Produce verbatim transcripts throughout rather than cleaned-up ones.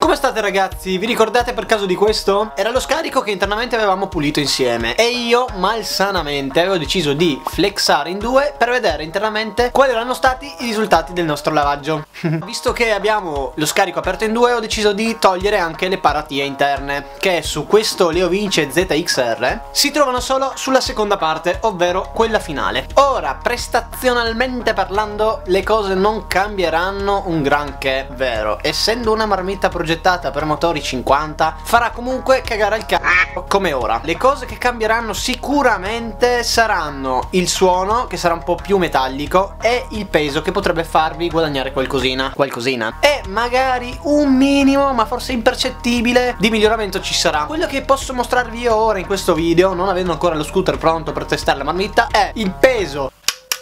Come state ragazzi? Vi ricordate per caso di questo? Era lo scarico che internamente avevamo pulito insieme e io malsanamente avevo deciso di flexare in due per vedere internamente quali erano stati i risultati del nostro lavaggio. Visto che abbiamo lo scarico aperto in due, ho deciso di togliere anche le paratie interne, che su questo Leo Vince Z X R si trovano solo sulla seconda parte, ovvero quella finale. Ora, prestazionalmente parlando, le cose non cambieranno un granché, vero? Essendo una marmitta progettata per motori cinquanta, farà comunque cagare il c***o come ora. Le cose che cambieranno sicuramente saranno il suono, che sarà un po' più metallico, e il peso, che potrebbe farvi guadagnare qualcosina qualcosina e magari un minimo, ma forse impercettibile, di miglioramento ci sarà. Quello che posso mostrarvi io ora in questo video, non avendo ancora lo scooter pronto per testare la marmitta, è il peso.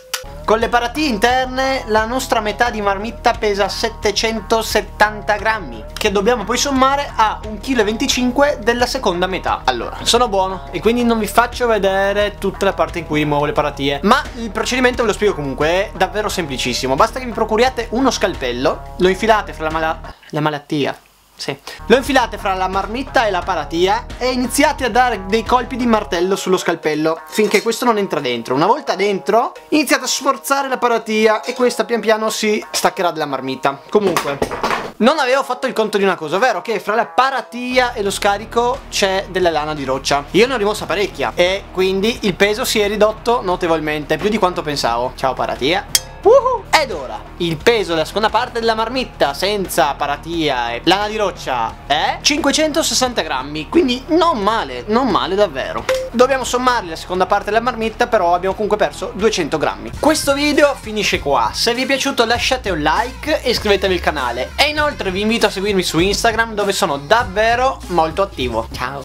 Con le paratie interne la nostra metà di marmitta pesa settecentosettanta grammi, che dobbiamo poi sommare a un virgola venticinque chili della seconda metà. Allora, sono buono e quindi non vi faccio vedere tutta la parte in cui rimuovo le paratie, ma il procedimento ve lo spiego comunque, è davvero semplicissimo. Basta che vi procuriate uno scalpello, lo infilate fra la, mala la malattia Sì. Lo infilate fra la marmitta e la paratia e iniziate a dare dei colpi di martello sullo scalpello finché questo non entra dentro. Una volta dentro iniziate a sforzare la paratia e questa pian piano si staccherà dalla marmitta. Comunque, non avevo fatto il conto di una cosa, ovvero che fra la paratia e lo scarico c'è della lana di roccia. Io ne ho rimossa parecchia e quindi il peso si è ridotto notevolmente, più di quanto pensavo. Ciao paratia. Uh-huh. Ed ora il peso della seconda parte della marmitta senza paratia e lana di roccia è cinquecentosessanta grammi, quindi non male, non male davvero. Dobbiamo sommarli la seconda parte della marmitta, però abbiamo comunque perso duecento grammi. Questo video finisce qua. Se vi è piaciuto lasciate un like e iscrivetevi al canale, e inoltre vi invito a seguirmi su Instagram, dove sono davvero molto attivo. Ciao.